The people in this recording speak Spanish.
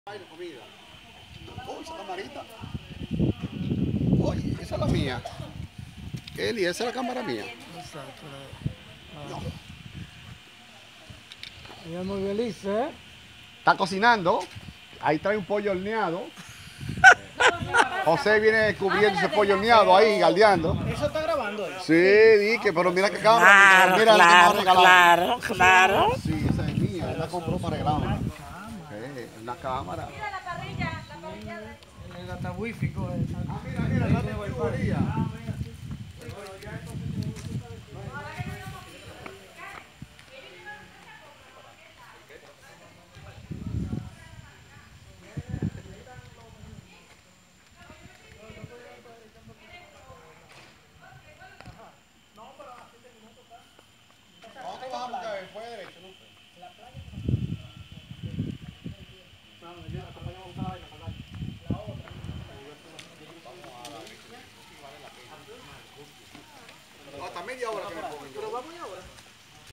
Comida. Oh, esa camarita. Oye, esa es la mía. Eli, esa es la cámara mía. Exacto. No. Ella es muy feliz, ¿eh? Está cocinando. Ahí trae un pollo horneado. José viene descubriendo ese pollo horneado ahí, galdeando. ¿Eso está grabando ahí? Sí, Dique, pero mira qué cámara. Mira la que me ha regalado. Claro. Sí, esa es mía. Él la compró para regalarla. Una cámara. Mira la parrilla de... El data wifi coge. Mira, la tubería. Fue derecho, ¿no? Hasta media hora que me pongo. Pero vamos ahora.